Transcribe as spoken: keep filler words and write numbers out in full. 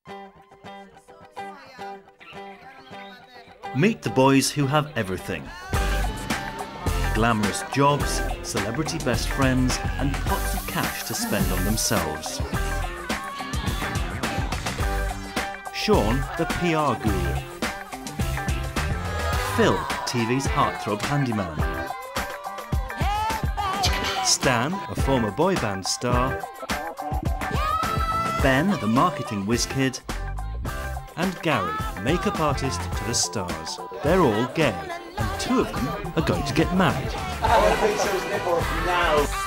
Meet the boys who have everything. Glamorous jobs, celebrity best friends, and pots of cash to spend on themselves. Sean, the P R guru. Phil, T V's heartthrob handyman. Stan, a former boy band star. Ben, the marketing whiz kid. And Gary, makeup artist to the stars. They're all gay, and two of them are going to get married. I think so, now.